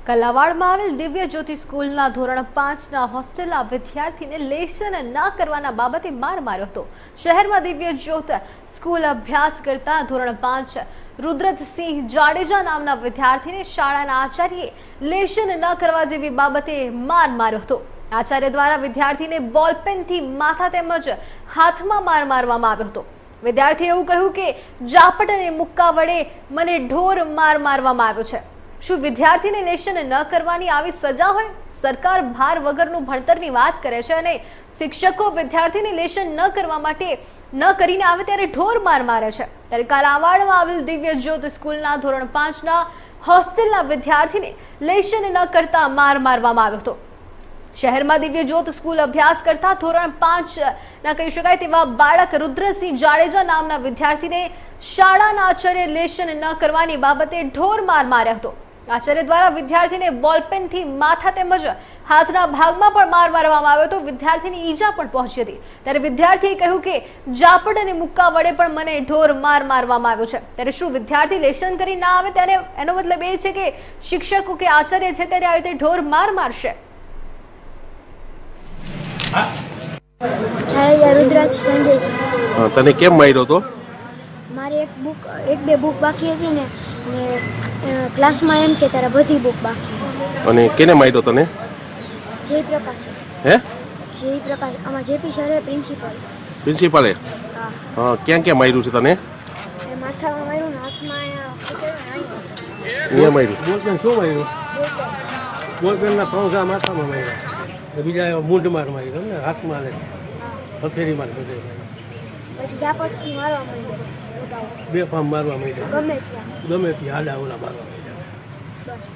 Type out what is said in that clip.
કલાવાડમાં આવેલ દિવ્ય જ્યોતિ સ્કૂલના ધોરણ 5ના હોસ્ટેલના વિદ્યાર્થીને લેશન ન કરવાના બાબતે માર માર્યો હતો। શહેરમાં દિવ્ય જ્યોત સ્કૂલ અભ્યાસ કરતા ધોરણ 5 રુદ્રતસિંહ જાડેજા નામના વિદ્યાર્થીને શાળાના આચાર્યએ લેશન ન કરવા જેવી બાબતે માર માર્યો હતો। આચાર્ય દ્વારા વિદ્યાર્થીને બોલપેનથી માથા તેમજ હાથમાં માર મારવામાં આવ્યો હતો। વિદ્યાર્થીએ એવું કહ્યું કે ઝાપટ અને મુક્કા વડે મને ઢોર માર મારવામાં આવ્યો છે। શું વિદ્યાર્થીને લેશન ન કરવાની આવી સજા હોય? સરકાર ભાર વગરનું ભણતરની વાત કરે છે અને શિક્ષકો વિદ્યાર્થીને લેશન ન કરવા માટે ન કરીને આવે ત્યારે ઢોર માર મારે છે। ત્યારે કાલાવાડમાં આવેલ દિવ્ય જ્યોત સ્કૂલના ધોરણ 5ના હોસ્ટેલના વિદ્યાર્થીને લેશન ન કરતા માર મારવામાં આવ્યો હતો। શહેરમાં દિવ્ય જ્યોત સ્કૂલ અભ્યાસ કરતા ધોરણ 5ના કહી શકાય તેવા બાળક રુદ્રસિંહ જાડેજા નામના વિદ્યાર્થીને શાળાના આચાર્ય લેશન ન કરવાની બાબતે ઢોર માર માર્યો હતો। આચાર્ય દ્વારા વિદ્યાર્થીને બોલપેનથી માથા તેમજ હાથના ભાગમાં પણ માર મારવામાં આવ્યો હતો। વિદ્યાર્થીની ઈજા પણ પહોંચી હતી। ત્યારે વિદ્યાર્થીએ કહ્યું કે ઝાપટ અને મુક્કા વડે પણ મને ઢોર માર મારવામાં આવ્યો છે। ત્યારે શું વિદ્યાર્થી લેશન કરી ના આવે ત્યારે એનો મતલબ એ છે કે શિક્ષકો કે આચાર્ય છે ત્યારે આ રીતે ઢોર માર મારશે? તને કેમ માર્યો તો? મારે એક બે બુક બાકી હતી ને ક્લાસમાં એમ કે તારા બધી બુક બાકી। અને કેને માર્યો તને? જયપ્રકાશ। હે? જયપ્રકાશ આમાં જેપી સર પ્રિન્સિપાલે? હા, ક્યાં ક્યાં માર્યું છે તને? માથામાં માર્યું ને હાથમાં અહીંયા માર્યું। બોલપેન શું માર્યું? બોલપેનના 3 ઘા માથામાં માર્યા, બીજા મૂંઢમાં માર્યું ને હાથમાં લે હથેળીમાં બધે માર્યું। પછી ઝાપટથી મારવા માંડ્યો, બે ફાર્મ મારવા માંડ્યા, ગમે ત્યાં હાડા ઓલા મારવા માંડ્યા। બસ।